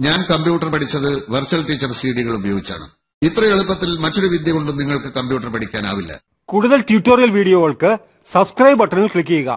ഞാൻ കമ്പ്യൂട്ടർ പഠിച്ചത് virtual teacher സിഡികൾ ഉപയോഗിച്ചാണ്. ഇത്ര എളുപ്പത്തിൽ മറ്റൊരു വിദ്യ കൊണ്ടും നിങ്ങൾക്ക് കമ്പ്യൂട്ടർ പഠിക്കാനാവില്ല. കൂടുതൽ ട്യൂട്ടോറിയൽ വീഡിയോകൾക്ക് സബ്സ്ക്രൈബ് ബട്ടണിൽ ക്ലിക്ക് ചെയ്യുക.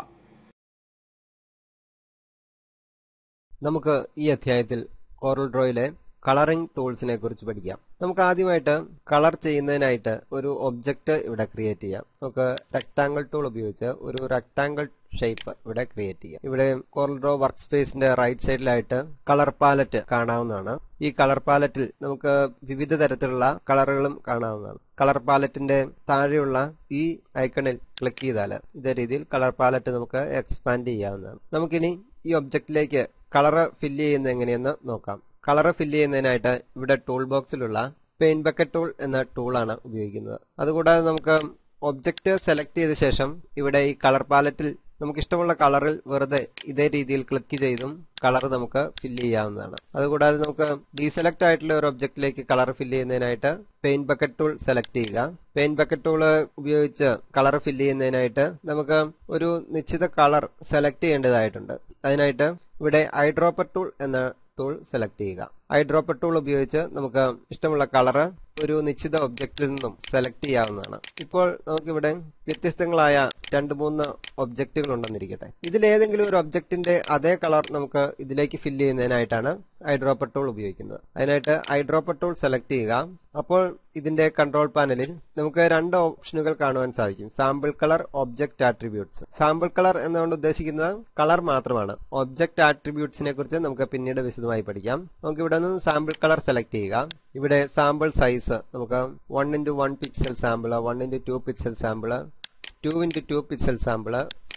നമുക്ക് ഈ അധ്യായത്തിൽ കോറൽ ഡ്രോയിലെ കളറിംഗ് ടൂൾസിനെ കുറിച്ച് പഠിക്കാം. നമുക്ക് ആദ്യമായിട്ട് കളർ ചെയ്യുന്നതിനായിട്ട് ഒരു ഒബ്ജക്റ്റ് ഇവിടെ ക്രിയേറ്റ് ചെയ്യാം. നമുക്ക് റെക്ടാംഗിൾ ടൂൾ ഉപയോഗിച്ച് ഒരു റെക്ടാംഗിൾ ഷേപ്പ് ഇവിടെ ക്രിയേറ്റ് ചെയ്യാം. ഇവിടെ കോറൽ ഡ്രോ വർക്ക് സ്പേസിന്റെ റൈറ്റ് സൈഡിലായിട്ട് കളർ പാലറ്റ് കാണാവുന്നതാണ്. ഈ കളർ പാലറ്റിൽ നമുക്ക് വിവിധ തരത്തിലുള്ള കളറുകളും കാണാവുന്നതാണ്. കളർ പാലറ്റിന്റെ താഴെയുള്ള ഈ ഐക്കണിൽ ക്ലിക്ക് ചെയ്താൽ ഇതേ രീതിയിൽ കളർ പാലറ്റ് നമുക്ക് എക്സ്പാൻഡ് ചെയ്യാവുന്നതാണ്. നമുക്കിനി ഈ ഒബ്ജക്റ്റിലേക്ക് കളർ ഫില്ല് ചെയ്യുന്നത് എങ്ങനെയെന്ന് നോക്കാം. കളർ ഫില്ല് ചെയ്യുന്നതിനായിട്ട് ഇവിടെ ടൂൾ ബോക്സിലുള്ള പെയിന്റ് ബക്കറ്റ് ടൂൾ എന്ന ടൂളാണ് ഉപയോഗിക്കുന്നത്. അതുകൂടാതെ നമുക്ക് ഒബ്ജക്റ്റ് സെലക്ട് ചെയ്ത ശേഷം ഇവിടെ ഈ കളർ പാലറ്റിൽ നമുക്ക് ഇഷ്ടമുള്ള കളറിൽ വെറുതെ ഇതേ രീതിയിൽ ക്ലിക്ക് ചെയ്തും കളർ നമുക്ക് ഫില്ല് ചെയ്യാവുന്നതാണ്. അതുകൂടാതെ നമുക്ക് ഡീസെലക്ട് ആയിട്ടുള്ള ഒരു ഒബ്ജക്റ്റിലേക്ക് കളർ ഫില്ല് ചെയ്യുന്നതിനായിട്ട് പെയിന്റ് ബക്കറ്റ് ടൂൾ സെലക്ട് ചെയ്യുക. പെയിന്റ് ബക്കറ്റ് ടൂൾ ഉപയോഗിച്ച് കളർ ഫില്ല് ചെയ്യുന്നതിനായിട്ട് നമുക്ക് ഒരു നിശ്ചിത കളർ സെലക്ട് ചെയ്യേണ്ടതായിട്ടുണ്ട്. അതിനായിട്ട് ഇവിടെ ഐഡ്രോപ്പർ ടൂൾ എന്ന ടൂൾ സെലക്ട് ചെയ്യുക. ഐഡ്രോപ്പർ ടൂൾ ഉപയോഗിച്ച് നമുക്ക് ഇഷ്ടമുള്ള കളറ് ഒരു നിശ്ചിത ഒബ്ജക്റ്റിൽ നിന്നും സെലക്ട് ചെയ്യാവുന്നതാണ്. ഇപ്പോൾ നമുക്കിവിടെ വ്യത്യസ്തങ്ങളായ 2-3 ഒബ്ജക്റ്റുകൾ ഉണ്ടെന്നിരിക്കട്ടെ. ഇതിലേതെങ്കിലും ഒരു ഒബ്ജക്റ്റിന്റെ അതേ കളർ നമുക്ക് ഇതിലേക്ക് ഫില്ല് ചെയ്യുന്നതിനായിട്ടാണ് ഐഡ്രോപ്പർ ടൂൾ ഉപയോഗിക്കുന്നത്. അതിനായിട്ട് ഐഡ്രോപ്പർ ടൂൾ സെലക്ട് ചെയ്യുക. അപ്പോൾ ഇതിന്റെ കൺട്രോൾ പാനലിൽ നമുക്ക് 2 ഓപ്ഷനുകൾ കാണുവാൻ സാധിക്കും. Sample colour, object attributes. Sample colour എന്നുകൊണ്ട് ഉദ്ദേശിക്കുന്നത് കളർ മാത്രമാണ്. ഒബ്ജക്റ്റ് ആട്രിബ്യൂട്ട്സിനെ കുറിച്ച് നമുക്ക് പിന്നീട് വിശദമായി പഠിക്കാം. നമുക്ക് ഇവിടെ നിന്ന് സാമ്പിൾ കളർ സെലക്ട് ചെയ്യുക. ഇവിടെ സാമ്പിൾ സൈസ് നമുക്ക് 1x1 pixel sample, 1x2 pixel sample, 2x2 pixel sample,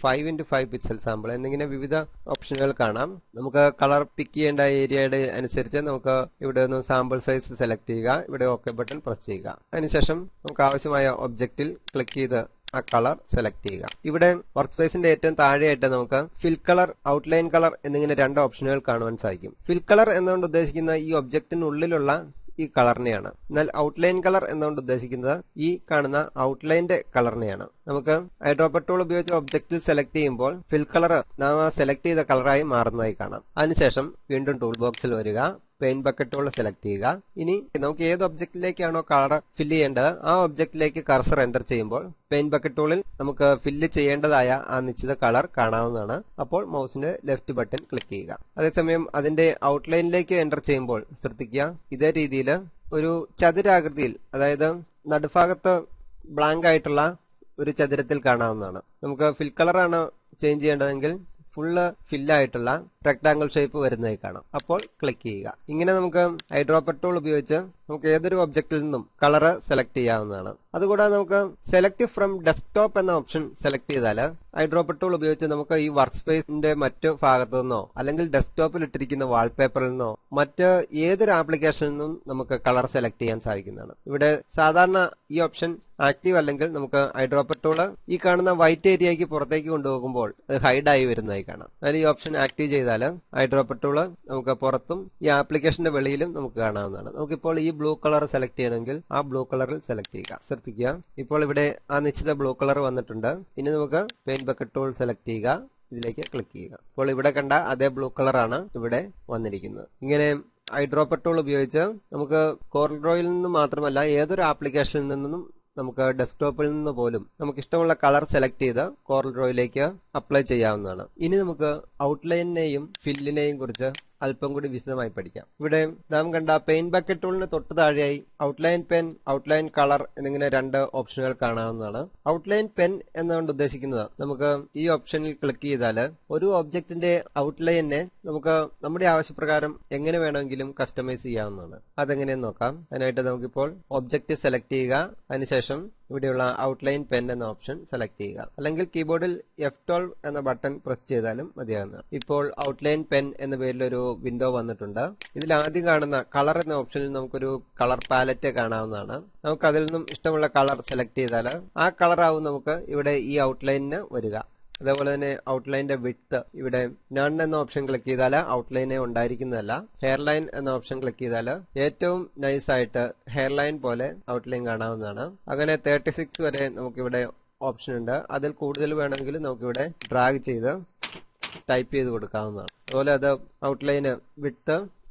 5x5 pixel sample എന്നിങ്ങനെ വിവിധ ഓപ്ഷനുകൾ കാണാം. നമുക്ക് കളർ പിക്ക് ചെയ്യേണ്ട ഏരിയയുടെ അനുസരിച്ച് നമുക്ക് ഇവിടെ നിന്ന് സാമ്പിൾ സൈസ് സെലക്ട് ചെയ്യുക. ഇവിടെ ഓക്കെ ബട്ടൺ പ്രസ് ചെയ്യുക. അതിനുശേഷം നമുക്ക് ആവശ്യമായ ഒബ്ജക്റ്റിൽ ക്ലിക്ക് ചെയ്ത് ആ കളർ സെലക്ട് ചെയ്യുക. ഇവിടെ വർക്ക് സ്പേസിന്റെ ഏറ്റവും താഴെയായിട്ട് നമുക്ക് ഫിൽ കളർ, ഔട്ട്ലൈൻ കളർ എന്നിങ്ങനെ 2 ഓപ്ഷനുകൾ കാണുവാൻ സാധിക്കും. ഫിൽ കളർ എന്നുകൊണ്ട് ഉദ്ദേശിക്കുന്ന ഈ ഒബ്ജക്റ്റിനുള്ളിലുള്ള ഈ കളറിനെയാണ്. എന്നാൽ ഔട്ട്ലൈൻ കളർ എന്നുകൊണ്ട് ഉദ്ദേശിക്കുന്നത് ഈ കാണുന്ന ഔട്ട്ലൈന്റെ കളറിനെയാണ്. നമുക്ക് ഐഡ്രോപ്പർ ടൂൾ ഉപയോഗിച്ച് ഒബ്ജക്റ്റിൽ സെലക്ട് ചെയ്യുമ്പോൾ ഫിൽ കളർ നാം സെലക്ട് ചെയ്ത കളറായി മാറുന്നതായി കാണാം. അതിനുശേഷം വീണ്ടും ടൂൾ ബോക്സിൽ വരിക, പെയിന്റ് ബക്കറ്റ് ടൂൾ സെലക്ട് ചെയ്യുക. ഇനി നമുക്ക് ഏത് ഒബ്ജക്റ്റിലേക്കാണോ കളർ ഫില്ല് ചെയ്യേണ്ടത് ആ ഒബ്ജക്റ്റിലേക്ക് കർസർ എന്റർ ചെയ്യുമ്പോൾ പെയിന്റ് ബക്കറ്റ് ടൂളിൽ നമുക്ക് ഫില്ല് ചെയ്യേണ്ടതായ ആ നിശ്ചിത കളർ കാണാവുന്നതാണ്. അപ്പോൾ മൗസിന്റെ ലെഫ്റ്റ് ബട്ടൺ ക്ലിക്ക് ചെയ്യുക. അതേസമയം അതിന്റെ ഔട്ട്ലൈനിലേക്ക് എന്റർ ചെയ്യുമ്പോൾ ശ്രദ്ധിക്കുക, ഇതേ രീതിയിൽ ഒരു ചതുരാകൃതിയിൽ, അതായത് നടുഭാഗത്ത് ബ്ലാങ്ക് ആയിട്ടുള്ള ഒരു ചതുരത്തിൽ കാണാവുന്നതാണ്. നമുക്ക് ഫിൽ കളറാണ് ചേഞ്ച് ചെയ്യേണ്ടതെങ്കിൽ ഫുള്ള് ഫില്ലായിട്ടുള്ള റെക്ടാംഗിൾ ഷേപ്പ് വരുന്നതായി കാണാം. അപ്പോൾ ക്ലിക്ക് ചെയ്യുക. ഇങ്ങനെ നമുക്ക് ഐഡ്രോപ്പർ ടൂൾ ഉപയോഗിച്ച് നമുക്ക് ഏതൊരു ഒബ്ജക്റ്റിൽ നിന്നും കളർ സെലക്ട് ചെയ്യാവുന്നതാണ്. അതുകൂടാതെ നമുക്ക് സെലക്ട് ഫ്രം ഡെസ്ക്ടോപ്പ് എന്ന ഓപ്ഷൻ സെലക്ട് ചെയ്താൽ ഐഡ്രോപ്പർ ടൂൾ ഉപയോഗിച്ച് നമുക്ക് ഈ വർക്ക് സ്പേസിന്റെ മറ്റു ഭാഗത്തു നിന്നോ അല്ലെങ്കിൽ ഡെസ്ക്ടോപ്പിൽ ഇട്ടിരിക്കുന്ന വാൾപേപ്പറിൽ നിന്നോ മറ്റ് ഏതൊരു ആപ്ലിക്കേഷനിൽ നിന്നും നമുക്ക് കളർ സെലക്ട് ചെയ്യാൻ സാധിക്കുന്നതാണ്. ഇവിടെ സാധാരണ ഈ ഓപ്ഷൻ ആക്റ്റീവ് അല്ലെങ്കിൽ നമുക്ക് ഐഡ്രോപ്പർ ടൂള് ഈ കാണുന്ന വൈറ്റ് ഏരിയയ്ക്ക് പുറത്തേക്ക് കൊണ്ടുപോകുമ്പോൾ അത് ഹൈഡായി വരുന്നതായി കാണാം. അതിൽ ഈ ഓപ്ഷൻ ആക്റ്റീവ് ചെയ്താൽ ഐഡ്രോപ്പർ ടൂള് നമുക്ക് പുറത്തും ഈ ആപ്ലിക്കേഷന്റെ വെളിയിലും നമുക്ക് കാണാവുന്നതാണ്. നമുക്കിപ്പോൾ ഈ ബ്ലൂ കളർ സെലക്ട് ചെയ്യണമെങ്കിൽ ആ ബ്ലൂ കളറിൽ സെലക്ട് ചെയ്യുക. ശ്രദ്ധിക്കുക, ഇപ്പോൾ ഇവിടെ ആ നിശ്ചിത ബ്ലൂ കളർ വന്നിട്ടുണ്ട്. ഇനി നമുക്ക് പെയിന്റ് ബക്കറ്റ് ടൂൾ സെലക്ട് ചെയ്യുക, ഇതിലേക്ക് ക്ലിക്ക് ചെയ്യുക. ഇപ്പോൾ ഇവിടെ കണ്ട അതേ ബ്ലൂ കളറാണ് ഇവിടെ വന്നിരിക്കുന്നത്. ഇങ്ങനെ ഐഡ്രോപ്പർ ടൂൾ ഉപയോഗിച്ച് നമുക്ക് കോറൽ ഡ്രോയിൽ നിന്ന് മാത്രമല്ല ഏതൊരു ആപ്ലിക്കേഷനിൽ നിന്നും നമുക്ക് ഡെസ്ക്ടോപ്പിൽ നിന്ന് പോലും നമുക്ക് ഇഷ്ടമുള്ള കളർ സെലക്ട് ചെയ്ത് കോറൽ ഡ്രോയിലേക്ക് അപ്ലൈ ചെയ്യാവുന്നതാണ്. ഇനി നമുക്ക് ഔട്ട്ലൈനിനെയും ഫില്ലിനെയും കുറിച്ച് അല്പം കൂടി വിശദമായി പഠിക്കാം. ഇവിടെ നാം കണ്ട പെയിന്റ് ബക്കറ്റ് ടൂളിന് തൊട്ട് താഴെയായി ഔട്ട്ലൈൻ പെൻ, ഔട്ട്ലൈൻ കളർ എന്നിങ്ങനെ 2 ഓപ്ഷനുകൾ കാണാവുന്നതാണ്. ഔട്ട്ലൈൻ പെൻ എന്നുകൊണ്ട് ഉദ്ദേശിക്കുന്നത് നമുക്ക് ഈ ഓപ്ഷനിൽ ക്ലിക്ക് ചെയ്താൽ ഒരു ഒബ്ജക്റ്റിന്റെ ഔട്ട്ലൈനെ നമുക്ക് നമ്മുടെ ആവശ്യപ്രകാരം എങ്ങനെ വേണമെങ്കിലും കസ്റ്റമൈസ് ചെയ്യാവുന്നതാണ്. അതെങ്ങനെയെന്ന് നോക്കാം. അതിനായിട്ട് നമുക്കിപ്പോൾ ഒബ്ജക്റ്റ് സെലക്ട് ചെയ്യുക. അതിനുശേഷം ഇവിടെയുള്ള ഔട്ട്ലൈൻ പെൻ എന്ന ഓപ്ഷൻ സെലക്ട് ചെയ്യുക. അല്ലെങ്കിൽ കീബോർഡിൽ F12 എന്ന ബട്ടൺ പ്രസ് ചെയ്താലും മതിയാകുന്നതാണ്. ഇപ്പോൾ ഔട്ട്ലൈൻ പെൻ എന്ന പേരിലൊരു വിൻഡോ വന്നിട്ടുണ്ട്. ഇതിൽ ആദ്യം കാണുന്ന കളർ എന്ന ഓപ്ഷനിൽ നമുക്കൊരു കളർ പാലറ്റ് കാണാവുന്നതാണ്. നമുക്ക് അതിൽ നിന്നും ഇഷ്ടമുള്ള കളർ സെലക്ട് ചെയ്താൽ ആ കളറാവും നമുക്ക് ഇവിടെ ഈ ഔട്ട്ലൈനിന് വരിക. അതേപോലെ തന്നെ ഔട്ട്ലൈന്റെ വിഡ്ത്ത് ഇവിടെ നൺ എന്ന ഓപ്ഷൻ ക്ലിക്ക് ചെയ്താൽ ഔട്ട്ലൈനെ ഉണ്ടായിരിക്കുന്നതല്ല. ഹെയർലൈൻ എന്ന ഓപ്ഷൻ ക്ലിക്ക് ചെയ്താൽ ഏറ്റവും നൈസായിട്ട് ഹെയർലൈൻ പോലെ ഔട്ട്ലൈൻ കാണാവുന്നതാണ്. അങ്ങനെ 36 വരെ നമുക്കിവിടെ ഓപ്ഷൻ ഉണ്ട്. അതിൽ കൂടുതൽ വേണമെങ്കിൽ നമുക്കിവിടെ ഡ്രാഗ് ചെയ്ത് ടൈപ്പ് ചെയ്ത് കൊടുക്കാവുന്നതാണ്. അതുപോലെ അത് ഔട്ട്ലൈന് വിഡ്ത്ത്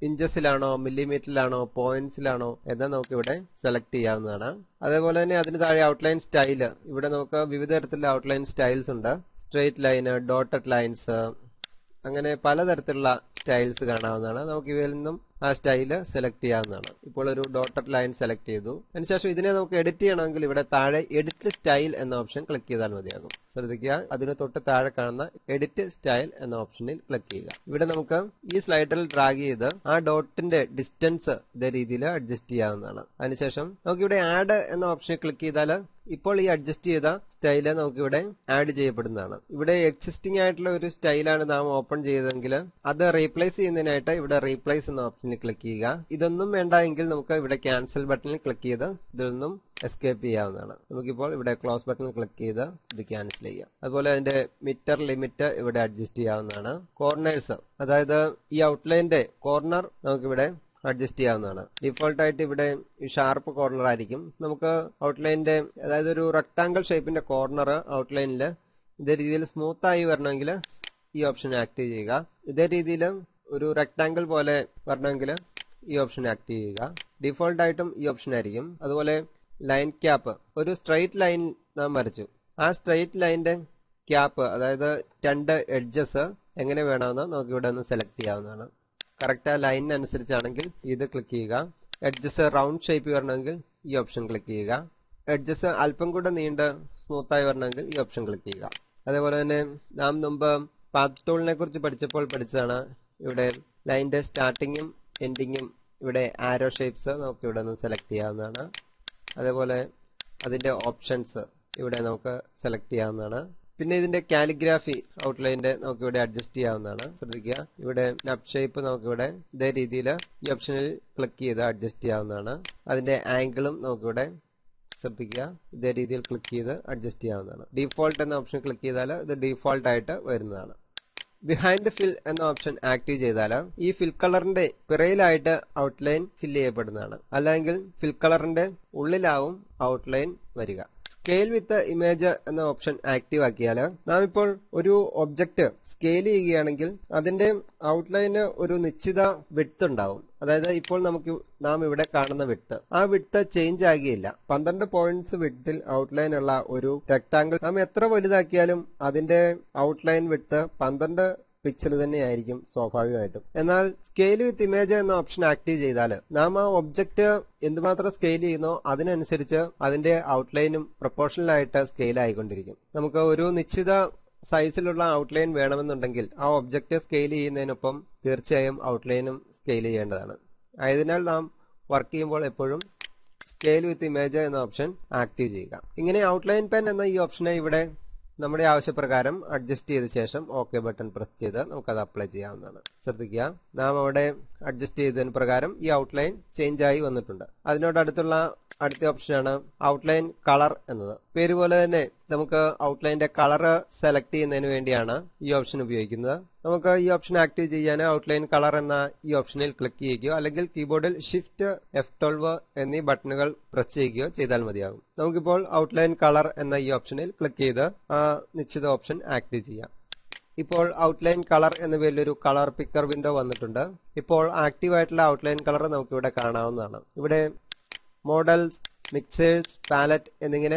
ഇഞ്ചസിലാണോ മില്ലിമീറ്ററിലാണോ പോയിന്റ്സിലാണോ എന്ന് നമുക്ക് ഇവിടെ സെലക്ട് ചെയ്യാവുന്നതാണ്. അതേപോലെ തന്നെ അതിന് താഴെ ഔട്ട്ലൈൻ സ്റ്റൈല്, ഇവിടെ നമുക്ക് വിവിധ തരത്തിലുള്ള ഔട്ട്ലൈൻ സ്റ്റൈൽസ് ഉണ്ട്. സ്ട്രെയിറ്റ് ലൈന്, ഡോട്ടഡ് ലൈൻസ്, അങ്ങനെ പലതരത്തിലുള്ള സ്റ്റൈൽസ് കാണാവുന്നതാണ്. നമുക്ക് ഇവയിൽ നിന്നും ആ സ്റ്റൈല് സെലക്ട് ചെയ്യാവുന്നതാണ്. ഇപ്പോൾ ഒരു ഡോട്ടഡ് ലൈൻ സെലക്ട് ചെയ്തു. അതിനുശേഷം ഇതിനെ നമുക്ക് എഡിറ്റ് ചെയ്യണമെങ്കിൽ ഇവിടെ താഴെ എഡിറ്റ് സ്റ്റൈൽ എന്ന ഓപ്ഷൻ ക്ലിക്ക് ചെയ്താൽ മതിയാകും. ശ്രദ്ധിക്കുക, അതിന് തൊട്ട് താഴെ കാണുന്ന എഡിറ്റ് സ്റ്റൈൽ എന്ന ഓപ്ഷനിൽ ക്ലിക്ക് ചെയ്യുക. ഇവിടെ നമുക്ക് ഈ സ്ലൈഡറിൽ ഡ്രാഗ് ചെയ്ത് ആ ഡോട്ടിന്റെ ഡിസ്റ്റൻസ് ഇതേ രീതിയിൽ അഡ്ജസ്റ്റ് ചെയ്യാവുന്നതാണ്. അതിനുശേഷം നമുക്കിവിടെ ആഡ് എന്ന ഓപ്ഷനിൽ ക്ലിക്ക് ചെയ്താൽ ഇപ്പോൾ ഈ അഡ്ജസ്റ്റ് ചെയ്ത സ്റ്റൈല് നമുക്കിവിടെ ആഡ് ചെയ്യപ്പെടുന്നതാണ്. ഇവിടെ എക്സിസ്റ്റിംഗ് ആയിട്ടുള്ള ഒരു സ്റ്റൈലാണ് നാം ഓപ്പൺ ചെയ്തതെങ്കിൽ അത് റീപ്ലേസ് ചെയ്യുന്നതിനായിട്ട് ഇവിടെ റീപ്ലേസ് എന്ന ഓപ്ഷനിൽ ക്ലിക്ക് ചെയ്യുക. ഇതൊന്നും വേണ്ട എങ്കിൽ നമുക്ക് ഇവിടെ ക്യാൻസൽ ബട്ടണിൽ ക്ലിക്ക് ചെയ്ത് ഇതിൽ നിന്നും എസ്കേപ്പ് ചെയ്യാവുന്നതാണ്. നമുക്കിപ്പോൾ ഇവിടെ ക്ലോസ് ബട്ടണിൽ ക്ലിക്ക് ചെയ്ത് ഇത് ക്യാൻസൽ ചെയ്യാം. അതുപോലെ അതിന്റെ മിറ്റർ ലിമിറ്റ് ഇവിടെ അഡ്ജസ്റ്റ് ചെയ്യാവുന്നതാണ്. കോർണേഴ്സ്, അതായത് ഈ ഔട്ട്ലൈന്റെ കോർണർ നമുക്കിവിടെ അഡ്ജസ്റ്റ് ചെയ്യാവുന്നതാണ്. ഡിഫോൾട്ട് ആയിട്ട് ഇവിടെ ഷാർപ്പ് കോർണർ ആയിരിക്കും. നമുക്ക് ഔട്ട്ലൈനിന്റെ, അതായത് ഒരു റെക്ടാങ്കിൾ ഷേപ്പിന്റെ കോർണർ ഔട്ട്ലൈനിൽ ഇതേ രീതിയിൽ സ്മൂത്ത് ആയി വരണമെങ്കിൽ ഈ ഓപ്ഷൻ ആക്റ്റീവ് ചെയ്യുക. ഇതേ രീതിയിൽ ഒരു റെക്ടാങ്കിൾ പോലെ വരണമെങ്കിൽ ഈ ഓപ്ഷൻ ആക്റ്റീവ് ചെയ്യുക. ഡിഫോൾട്ട് ആയിട്ടും ഈ ഓപ്ഷൻ ആയിരിക്കും. അതുപോലെ ലൈൻ ക്യാപ്പ്, ഒരു സ്ട്രെയിറ്റ് ലൈൻ നാം വരച്ചു. ആ സ്ട്രെയിറ്റ് ലൈനിന്റെ ക്യാപ്പ്, അതായത് രണ്ട് എഡ്ജസ് എങ്ങനെ വേണമെന്ന് നമുക്ക് ഇവിടെ ഒന്ന് സെലക്ട് ചെയ്യാവുന്നതാണ്. കറക്റ്റ് ആ ലൈനിനനുസരിച്ചാണെങ്കിൽ ഇത് ക്ലിക്ക് ചെയ്യുക. എഡ്ജസ് റൗണ്ട് ഷേപ്പ് വരണമെങ്കിൽ ഈ ഓപ്ഷൻ ക്ലിക്ക് ചെയ്യുക. എഡ്ജസ് അല്പം കൂടെ നീണ്ട് സ്മൂത്തായി വരണമെങ്കിൽ ഈ ഓപ്ഷൻ ക്ലിക്ക് ചെയ്യുക. അതേപോലെ തന്നെ നാം മുമ്പ് പാത്ത് ടൂളിനെ കുറിച്ച് പഠിച്ചതാണ്. ഇവിടെ ലൈനിന്റെ സ്റ്റാർട്ടിങ്ങും എൻഡിങ്ങും ഇവിടെ ആരോ ഷേപ്സ് നമുക്ക് ഇവിടെ നിന്ന് സെലക്ട് ചെയ്യാവുന്നതാണ്. അതേപോലെ അതിന്റെ ഓപ്ഷൻസ് ഇവിടെ നമുക്ക് സെലക്ട് ചെയ്യാവുന്നതാണ്. പിന്നെ ഇതിന്റെ കാലിഗ്രാഫി ഔട്ട്ലൈനിന്റെ നമുക്ക് ഇവിടെ അഡ്ജസ്റ്റ് ചെയ്യാവുന്നതാണ്. ശ്രദ്ധിക്കുക, ഇവിടെ നബ് ഷേപ്പ് നമുക്കിവിടെ ഇതേ രീതിയിൽ ഈ ഓപ്ഷനിൽ ക്ലിക്ക് ചെയ്ത് അഡ്ജസ്റ്റ് ചെയ്യാവുന്നതാണ്. അതിന്റെ ആംഗിളും നമുക്കിവിടെ ശ്രദ്ധിക്കുക ഇതേ രീതിയിൽ ക്ലിക്ക് ചെയ്ത് അഡ്ജസ്റ്റ് ചെയ്യാവുന്നതാണ്. ഡിഫോൾട്ട് എന്ന ഓപ്ഷൻ ക്ലിക്ക് ചെയ്താൽ ഇത് ഡിഫോൾട്ട് ആയിട്ട് വരുന്നതാണ്. ബിഹൈൻഡ് ഫിൽ എന്ന ഓപ്ഷൻ ആക്റ്റീവ് ചെയ്താൽ ഈ ഫിൽ കളറിന്റെ പിറയിലായിട്ട് ഔട്ട്ലൈൻ ഫിൽ ചെയ്യപ്പെടുന്നതാണ്. അല്ലെങ്കിൽ ഫിൽ കളറിന്റെ ഉള്ളിലാവും ഔട്ട്ലൈൻ വരിക. സ്കെയിൽ വിത്ത് ഇമേജ് എന്ന ഓപ്ഷൻ ആക്റ്റീവ് ആക്കിയാൽ നാം ഇപ്പോൾ ഒരു ഒബ്ജക്റ്റ് സ്കെയിൽ ചെയ്യുകയാണെങ്കിൽ അതിന്റെ ഔട്ട്ലൈന് ഒരു നിശ്ചിത വിഡ്ത്ത് ഉണ്ടാവും. അതായത് ഇപ്പോൾ നാം ഇവിടെ കാണുന്ന വിഡ്ത്ത്, ആ വിഡ്ത്ത് ചേഞ്ച് ആകുകയില്ല. 12 പോയിന്റ്സ് വിഡ്ത്തിൽ ഔട്ട്ലൈൻ ഉള്ള ഒരു റെക്ടാങ്കിൾ നാം എത്ര വലുതാക്കിയാലും അതിന്റെ ഔട്ട്ലൈൻ വിഡ്ത്ത് 12 പിക്സൽ തന്നെയായിരിക്കും സ്വാഭാവികമായിട്ടും. എന്നാൽ സ്കെയിൽ വിത്ത് ഇമേജ് എന്ന ഓപ്ഷൻ ആക്റ്റീവ് ചെയ്താൽ നാം ആ ഒബ്ജക്റ്റ് എന്തുമാത്രം സ്കെയിൽ ചെയ്യുന്നോ അതിനനുസരിച്ച് അതിന്റെ ഔട്ട്ലൈനും പ്രൊപ്പോർഷണൽ ആയിട്ട് സ്കെയിൽ ആയിക്കൊണ്ടിരിക്കും. നമുക്ക് ഒരു നിശ്ചിത സൈസിലുള്ള ഔട്ട്ലൈൻ വേണമെന്നുണ്ടെങ്കിൽ ആ ഒബ്ജക്റ്റ് സ്കെയിൽ ചെയ്യുന്നതിനൊപ്പം തീർച്ചയായും ഔട്ട്ലൈനും സ്കെയിൽ ചെയ്യേണ്ടതാണ്. ആയതിനാൽ നാം വർക്ക് ചെയ്യുമ്പോൾ എപ്പോഴും സ്കെയിൽ വിത്ത് ഇമേജ് എന്ന ഓപ്ഷൻ ആക്റ്റീവ് ചെയ്യുക. ഇങ്ങനെ ഔട്ട്ലൈൻ പെൻ എന്ന ഈ ഓപ്ഷനെ ഇവിടെ നമ്മുടെ ആവശ്യപ്രകാരം അഡ്ജസ്റ്റ് ചെയ്ത ശേഷം ഓക്കെ ബട്ടൺ പ്രസ് ചെയ്ത് നമുക്കത് അപ്ലൈ ചെയ്യാവുന്നതാണ്. ശ്രദ്ധിക്കുക, നാം അവിടെ അഡ്ജസ്റ്റ് ചെയ്തതിന് പ്രകാരം ഈ ഔട്ട്ലൈൻ ചേഞ്ച് ആയി വന്നിട്ടുണ്ട്. അതിനോടടുത്തുള്ള അടുത്ത ഓപ്ഷനാണ് ഔട്ട്ലൈൻ കളർ എന്നത്. പേര് പോലെ തന്നെ നമുക്ക് ഔട്ട്ലൈന്റെ കളർ സെലക്ട് ചെയ്യുന്നതിന് വേണ്ടിയാണ് ഈ ഓപ്ഷൻ ഉപയോഗിക്കുന്നത്. നമുക്ക് ഈ ഓപ്ഷൻ ആക്റ്റീവ് ചെയ്യാൻ ഔട്ട്ലൈൻ കളർ എന്ന ഈ ഓപ്ഷനിൽ ക്ലിക്ക് ചെയ്യുകയോ അല്ലെങ്കിൽ കീബോർഡിൽ ഷിഫ്റ്റ് F12 എന്നീ ബട്ടണുകൾ പ്രസ് ചെയ്യുകയോ ചെയ്താൽ മതിയാകും. നമുക്കിപ്പോൾ ഔട്ട്ലൈൻ കളർ എന്ന ഈ ഓപ്ഷനിൽ ക്ലിക്ക് ചെയ്ത് ആ നിശ്ചിത ഓപ്ഷൻ ആക്റ്റീവ് ചെയ്യാം. ഇപ്പോൾ ഔട്ട്ലൈൻ കളർ എന്ന പേരിൽ ഒരു കളർ പിക്കർ വിൻഡോ വന്നിട്ടുണ്ട്. ഇപ്പോൾ ആക്റ്റീവ് ആയിട്ടുള്ള ഔട്ട്ലൈൻ കളർ നമുക്ക് ഇവിടെ കാണാവുന്നതാണ്. ഇവിടെ മോഡൽസ്, മിക്സേഴ്സ്, പാലറ്റ് എന്നിങ്ങനെ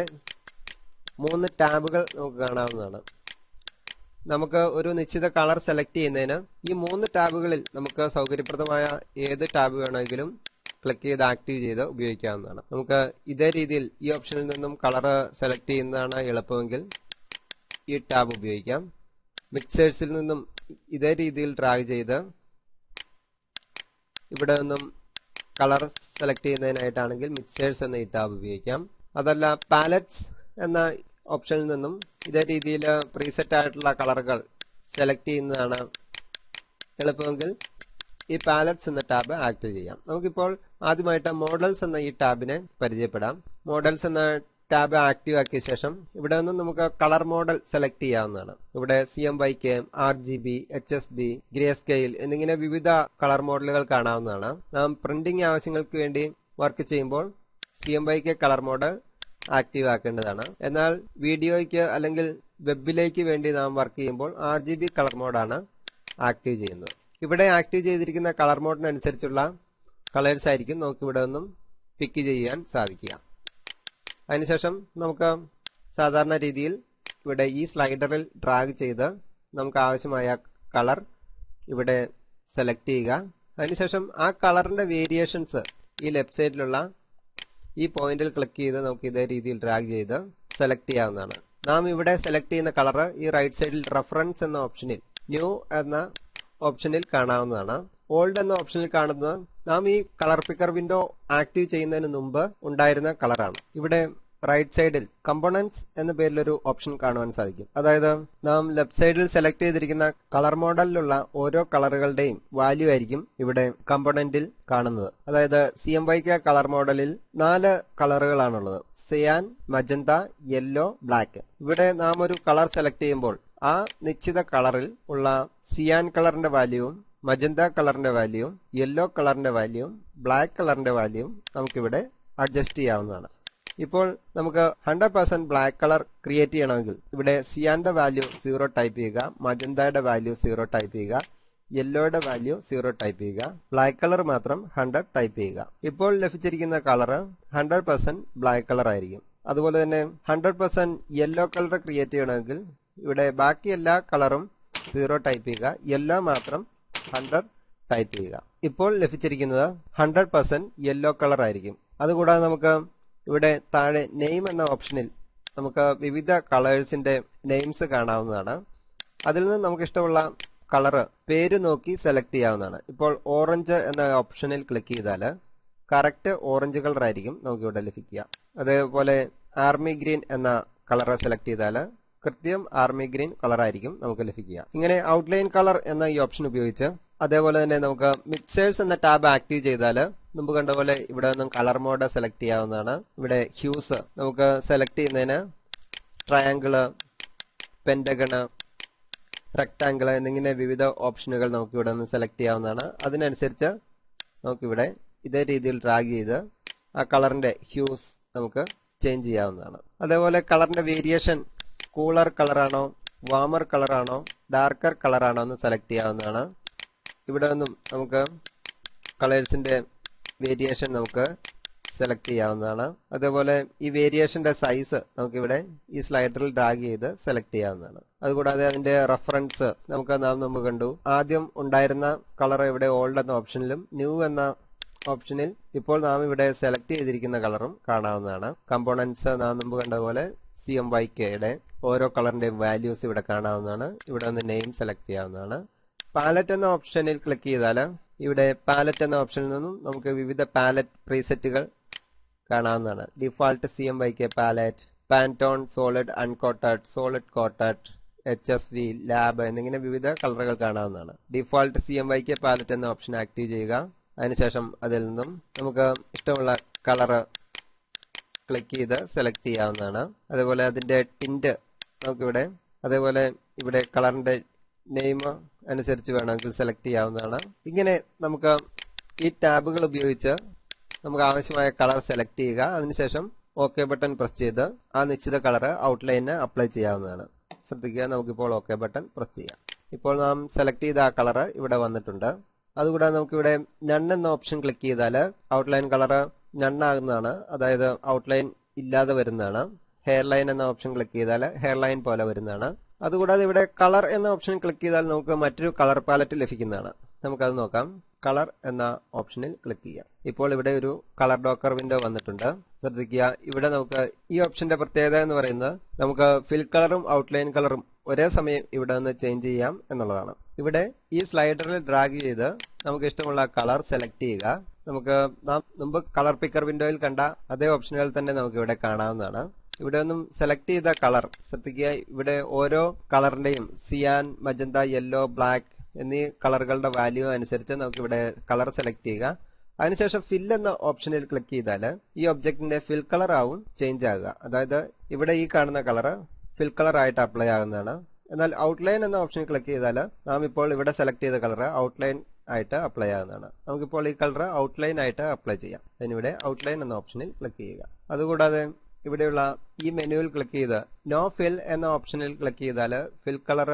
3 ടാബുകൾ നമുക്ക് കാണാവുന്നതാണ്. നമുക്ക് ഒരു നിശ്ചിത കളർ സെലക്ട് ചെയ്യുന്നതിന് ഈ 3 ടാബുകളിൽ നമുക്ക് സൗകര്യപ്രദമായ ഏത് ടാബ് വേണമെങ്കിലും ക്ലിക്ക് ചെയ്ത് ആക്റ്റീവ് ചെയ്ത് ഉപയോഗിക്കാവുന്നതാണ്. നമുക്ക് ഇതേ രീതിയിൽ ഈ ഓപ്ഷനിൽ നിന്നും കളർ സെലക്ട് ചെയ്യുന്നതാണ് എളുപ്പമെങ്കിൽ ഈ ടാബ് ഉപയോഗിക്കാം. മിക്സേഴ്സിൽ നിന്നും ഇതേ രീതിയിൽ ഡ്രാഗ് ചെയ്ത് ഇവിടെ നിന്നും കളർ സെലക്ട് ചെയ്യുന്നതിനായിട്ടാണെങ്കിൽ മിക്സേഴ്സ് എന്ന ഈ ടാബ് ഉപയോഗിക്കാം. അതല്ല പാലറ്റ്സ് എന്ന ഓപ്ഷനിൽ നിന്നും ഇതേ രീതിയിൽ പ്രീസെറ്റ് ആയിട്ടുള്ള കളറുകൾ സെലക്ട് ചെയ്യുന്നതാണ് എളുപ്പമെങ്കിൽ ഈ പാലറ്റ്സ് എന്ന ടാബ് ആക്റ്റീവ് ചെയ്യാം. നമുക്കിപ്പോൾ ആദ്യമായിട്ട് മോഡൽസ് എന്ന ഈ ടാബിനെ പരിചയപ്പെടാം. മോഡൽസ് എന്ന ടാബ് ആക്റ്റീവ് ആക്കിയ ശേഷം ഇവിടെ നിന്നും നമുക്ക് കളർ മോഡൽ സെലക്ട് ചെയ്യാവുന്നതാണ്. ഇവിടെ CMYK, RGB, HSB, grey scale എന്നിങ്ങനെ വിവിധ കളർ മോഡലുകൾ കാണാവുന്നതാണ്. നാം പ്രിന്റിംഗ് ആവശ്യങ്ങൾക്ക് വേണ്ടി വർക്ക് ചെയ്യുമ്പോൾ CMYK കളർ മോഡൽ ആക്റ്റീവ് ആക്കേണ്ടതാണ്. എന്നാൽ വീഡിയോയ്ക്ക് അല്ലെങ്കിൽ വെബിലേക്ക് വേണ്ടി നാം വർക്ക് ചെയ്യുമ്പോൾ RGB കളർ മോഡാണ് ആക്റ്റീവ് ചെയ്യുന്നത്. ഇവിടെ ആക്റ്റീവ് ചെയ്തിരിക്കുന്ന കളർ മോഡിനനുസരിച്ചുള്ള കളേഴ്സ് ആയിരിക്കും നമുക്ക് ഇവിടെ നിന്നും പിക്ക് ചെയ്യാൻ സാധിക്കുക. അതിനുശേഷം നമുക്ക് സാധാരണ രീതിയിൽ ഇവിടെ ഈ സ്ലൈഡറിൽ ഡ്രാഗ് ചെയ്ത് നമുക്ക് ആവശ്യമായ കളർ ഇവിടെ സെലക്ട് ചെയ്യുക. അതിനുശേഷം ആ കളറിന്റെ വേരിയേഷൻസ് ഈ ലെഫ്റ്റ് സൈഡിലുള്ള ഈ പോയിന്റിൽ ക്ലിക്ക് ചെയ്ത് നമുക്ക് ഇതേ രീതിയിൽ ഡ്രാഗ് ചെയ്ത് സെലക്ട് ചെയ്യാവുന്നതാണ്. നാം ഇവിടെ സെലക്ട് ചെയ്യുന്ന കളർ ഈ റൈറ്റ് സൈഡിൽ റെഫറൻസ് എന്ന ഓപ്ഷനിൽ ന്യൂ എന്ന ഓപ്ഷനിൽ കാണാവുന്നതാണ്. ഓൾഡ് എന്ന ഓപ്ഷനിൽ കാണുന്നത് നാം ഈ കളർ പിക്കർ വിൻഡോ ആക്റ്റീവ് ചെയ്യുന്നതിന് മുമ്പ് ഉണ്ടായിരുന്ന കളറാണ്. ഇവിടെ റൈറ്റ് സൈഡിൽ കമ്പോണന്റ്സ് എന്ന പേരിലൊരു ഓപ്ഷൻ കാണുവാൻ സാധിക്കും. അതായത് നാം ലെഫ്റ്റ് സൈഡിൽ സെലക്ട് ചെയ്തിരിക്കുന്ന കളർ മോഡലിലുള്ള ഓരോ കളറുകളുടെയും വാല്യൂ ആയിരിക്കും ഇവിടെ കമ്പോണന്റിൽ കാണുന്നത്. അതായത് CMYK കളർ മോഡലിൽ 4 കളറുകളാണുള്ളത്: സിയാൻ, മജന്ത, യെല്ലോ, ബ്ലാക്ക്. ഇവിടെ നാം ഒരു കളർ സെലക്ട് ചെയ്യുമ്പോൾ ആ നിശ്ചിത കളറിൽ ഉള്ള സിയാൻ കളറിന്റെ വാല്യൂവും മജന്ത കളറിന്റെ വാല്യൂവും യെല്ലോ കളറിന്റെ വാല്യൂവും ബ്ലാക്ക് കളറിന്റെ വാല്യൂവും നമുക്കിവിടെ അഡ്ജസ്റ്റ് ചെയ്യാവുന്നതാണ്. ഇപ്പോൾ നമുക്ക് 100% ബ്ലാക്ക് കളർ ക്രിയേറ്റ് ചെയ്യണമെങ്കിൽ ഇവിടെ സിയാന്റെ വാല്യൂ 0 ടൈപ്പ് ചെയ്യുക, മജന്തയുടെ വാല്യൂ 0 ടൈപ്പ് ചെയ്യുക, യെല്ലോയുടെ വാല്യൂ 0 ടൈപ്പ് ചെയ്യുക, ബ്ലാക്ക് കളർ മാത്രം 100 ടൈപ്പ് ചെയ്യുക. ഇപ്പോൾ ലഭിച്ചിരിക്കുന്ന കളർ 100% ബ്ലാക്ക് കളർ ആയിരിക്കും. അതുപോലെ തന്നെ 100% യെല്ലോ കളർ ക്രിയേറ്റ് ചെയ്യണമെങ്കിൽ ഇവിടെ ബാക്കി എല്ലാ കളറും 0 ടൈപ്പ് ചെയ്യുക, യെല്ലോ മാത്രം 100 ടൈപ്പ് ചെയ്യുക. ഇപ്പോൾ ലഭിച്ചിരിക്കുന്നത് 100% യെല്ലോ കളർ ആയിരിക്കും. അതുകൂടാതെ നമുക്ക് ഇവിടെ താഴെ നെയിം എന്ന ഓപ്ഷനിൽ നമുക്ക് വിവിധ കളേഴ്സിന്റെ നെയിംസ് കാണാവുന്നതാണ്. അതിൽ നിന്ന് നമുക്ക് ഇഷ്ടമുള്ള കളർ പേര് നോക്കി സെലക്ട് ചെയ്യാവുന്നതാണ്. ഇപ്പോൾ ഓറഞ്ച് എന്ന ഓപ്ഷനിൽ ക്ലിക്ക് ചെയ്താൽ കറക്റ്റ് ഓറഞ്ച് കളർ ആയിരിക്കും നമുക്ക് ഇവിടെ ലഭിക്കുക. അതേപോലെ ആർമി ഗ്രീൻ എന്ന കളർ സെലക്ട് ചെയ്താൽ കൃത്യം ആർമി ഗ്രീൻ കളർ ആയിരിക്കും നമുക്ക് ലഭിക്കുക. ഇങ്ങനെ ഔട്ട്ലൈൻ കളർ എന്ന ഈ ഓപ്ഷൻ ഉപയോഗിച്ച് അതേപോലെ തന്നെ നമുക്ക് മിക്സേഴ്സ് എന്ന ടാബ് ആക്റ്റീവ് ചെയ്താൽ മുമ്പ് കണ്ട പോലെ ഇവിടെ നിന്നും കളർ മോഡ് സെലക്ട് ചെയ്യാവുന്നതാണ്. ഇവിടെ ഹ്യൂസ് നമുക്ക് സെലക്ട് ചെയ്യുന്നതിന് ട്രയാങ്കിള്, പെന്റഗണ്, റെക്ടാങ്കിള് എന്നിങ്ങനെ വിവിധ ഓപ്ഷനുകൾ നമുക്ക് ഇവിടെ നിന്ന് സെലക്ട് ചെയ്യാവുന്നതാണ്. അതിനനുസരിച്ച് നമുക്കിവിടെ ഇതേ രീതിയിൽ ഡ്രാഗ് ചെയ്ത് ആ കളറിന്റെ ഹ്യൂസ് നമുക്ക് ചേഞ്ച് ചെയ്യാവുന്നതാണ്. അതേപോലെ കളറിന്റെ വേരിയേഷൻ കൂളർ കളറാണോ, വാമർ കളറാണോ, ഡാർക്കർ കളറാണോ എന്ന് സെലക്ട് ചെയ്യാവുന്നതാണ്. ഇവിടെ നിന്നും നമുക്ക് കളേഴ്സിന്റെ വേരിയേഷൻ നമുക്ക് സെലക്ട് ചെയ്യാവുന്നതാണ്. അതേപോലെ ഈ വേരിയേഷന്റെ സൈസ് നമുക്കിവിടെ ഈ സ്ലൈഡറിൽ ഡ്രാഗ് ചെയ്ത് സെലക്ട് ചെയ്യാവുന്നതാണ്. അതുകൂടാതെ അതിന്റെ റെഫറൻസ് നമുക്ക് നാം മുമ്പ് കണ്ടു. ആദ്യം ഉണ്ടായിരുന്ന കളർ ഇവിടെ ഓൾഡ് എന്ന ഓപ്ഷനിലും ന്യൂ എന്ന ഓപ്ഷനിൽ ഇപ്പോൾ നാം ഇവിടെ സെലക്ട് ചെയ്തിരിക്കുന്ന കളറും കാണാവുന്നതാണ്. കമ്പോണന്റ്സ് നാം മുമ്പ് കണ്ട പോലെ CMYKയുടെ ഓരോ കളറിന്റെയും വാല്യൂസ് ഇവിടെ കാണാവുന്നതാണ്. ഇവിടെ നിന്ന് നെയിം സെലക്ട് ചെയ്യാവുന്നതാണ്. പാലറ്റ് എന്ന ഓപ്ഷനിൽ ക്ലിക്ക് ചെയ്താൽ ഇവിടെ പാലറ്റ് എന്ന ഓപ്ഷനിൽ നിന്നും നമുക്ക് വിവിധ പാലറ്റ് പ്രീസെറ്റുകൾ കാണാവുന്നതാണ്. Default CMYK palette, Pantone, solid uncoated, solid coated, HSV, lab എന്നിങ്ങനെ വിവിധ കളറുകൾ കാണാവുന്നതാണ്. ഡിഫാൾട്ട് CMYK പാലറ്റ് എന്ന ഓപ്ഷൻ ആക്റ്റീവ് ചെയ്യുക. അതിനുശേഷം അതിൽ നിന്നും നമുക്ക് ഇഷ്ടമുള്ള കളറ് ക്ലിക്ക് ചെയ്ത് സെലക്ട് ചെയ്യാവുന്നതാണ്. അതേപോലെ അതിന്റെ ടിന്റ് നമുക്കിവിടെ, അതേപോലെ ഇവിടെ കളറിന്റെ നെയിം അനുസരിച്ച് വേണമെങ്കിൽ സെലക്ട് ചെയ്യാവുന്നതാണ്. ഇങ്ങനെ നമുക്ക് ഈ ടാബുകൾ ഉപയോഗിച്ച് നമുക്ക് ആവശ്യമായ കളർ സെലക്ട് ചെയ്യുക. അതിനുശേഷം OK ബട്ടൺ പ്രസ് ചെയ്ത് ആ നിശ്ചിത കളർ ഔട്ട്ലൈനിന് അപ്ലൈ ചെയ്യാവുന്നതാണ്. ശ്രദ്ധിക്കുക, നമുക്കിപ്പോൾ OK ബട്ടൺ പ്രസ് ചെയ്യാം. ഇപ്പോൾ നാം സെലക്ട് ചെയ്ത ആ കളർ ഇവിടെ വന്നിട്ടുണ്ട്. അതുകൂടാതെ നമുക്കിവിടെ നൺ എന്ന ഓപ്ഷൻ ക്ലിക്ക് ചെയ്താൽ ഔട്ട്ലൈൻ കളർ നണ്ണാകുന്നതാണ്, അതായത് ഔട്ട്ലൈൻ ഇല്ലാതെ വരുന്നതാണ്. ഹെയർലൈൻ എന്ന ഓപ്ഷൻ ക്ലിക്ക് ചെയ്താൽ ഹെയർലൈൻ പോലെ വരുന്നതാണ്. അതുകൂടാതെ ഇവിടെ കളർ എന്ന ഓപ്ഷൻ ക്ലിക്ക് ചെയ്താൽ നമുക്ക് മറ്റൊരു കളർ പാലറ്റ് ലഭിക്കുന്നതാണ്. നമുക്കത് നോക്കാം. കളർ എന്ന ഓപ്ഷനിൽ ക്ലിക്ക് ചെയ്യാം. ഇപ്പോൾ ഇവിടെ ഒരു കളർ ഡോക്കർ വിൻഡോ വന്നിട്ടുണ്ട്. ശ്രദ്ധിക്കുക, ഇവിടെ നമുക്ക് ഈ ഓപ്ഷന്റെ പ്രത്യേകത എന്ന് പറയുന്നത് നമുക്ക് ഫിൽ കളറും ഔട്ട്ലൈൻ കളറും ഒരേ സമയം ഇവിടെ നിന്ന് ചേഞ്ച് ചെയ്യാം എന്നുള്ളതാണ്. ഇവിടെ ഈ സ്ലൈഡറിൽ ഡ്രാഗ് ചെയ്ത് നമുക്ക് ഇഷ്ടമുള്ള കളർ സെലക്ട് ചെയ്യുക. നമുക്ക് നാം മുമ്പ് കളർ പിക്കർ വിൻഡോയിൽ കണ്ട അതേ ഓപ്ഷനുകൾ തന്നെ നമുക്ക് ഇവിടെ കാണാവുന്നതാണ്. ഇവിടെ നിന്നും സെലക്ട് ചെയ്ത കളർ ശ്രദ്ധിക്കുക, ഇവിടെ ഓരോ കളറിന്റെയും സിയാൻ, മജന്ത, യെല്ലോ, ബ്ലാക്ക് എന്നീ കളറുകളുടെ വാല്യൂ അനുസരിച്ച് നമുക്ക് ഇവിടെ കളർ സെലക്ട് ചെയ്യുക. അതിനുശേഷം ഫിൽ എന്ന ഓപ്ഷനിൽ ക്ലിക്ക് ചെയ്താൽ ഈ ഒബ്ജക്റ്റിന്റെ ഫിൽ കളർ ആവും ചേഞ്ച് ആകുക. അതായത് ഇവിടെ ഈ കാണുന്ന കളർ ഫിൽ കളർ ആയിട്ട് അപ്ലൈ ആകുന്നതാണ്. എന്നാൽ ഔട്ട്ലൈൻ എന്ന ഓപ്ഷനിൽ ക്ലിക്ക് ചെയ്താൽ നാം ഇപ്പോൾ ഇവിടെ സെലക്ട് ചെയ്ത കളർ ഔട്ട്ലൈൻ ആയിട്ട് അപ്ലൈ ആകുന്നതാണ്. നമുക്കിപ്പോൾ ഈ കളർ ഔട്ട്ലൈൻ ആയിട്ട് അപ്ലൈ ചെയ്യാം. അതിനിവിടെ ഔട്ട്ലൈൻ എന്ന ഓപ്ഷനിൽ ക്ലിക്ക് ചെയ്യുക. അതുകൂടാതെ ഇവിടെയുള്ള ഈ മെനുവിൽ ക്ലിക്ക് ചെയ്ത് നോ ഫിൽ എന്ന ഓപ്ഷനിൽ ക്ലിക്ക് ചെയ്താൽ ഫിൽ കളർ